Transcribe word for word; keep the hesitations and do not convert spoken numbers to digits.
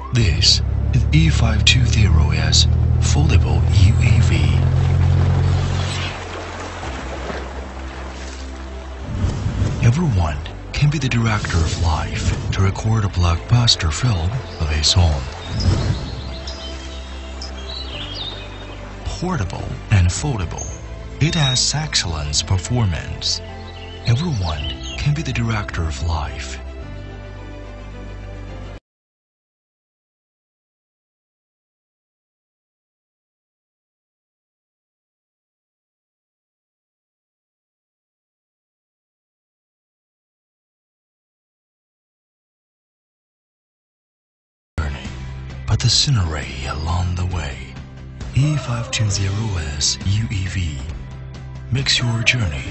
This is E five two zero S foldable U A V. Everyone can be the director of life to record a blockbuster film of his own. Portable and foldable, it has excellent performance. Everyone can be the director of life. But the scenery along the way. E five two zero S U A V makes your journey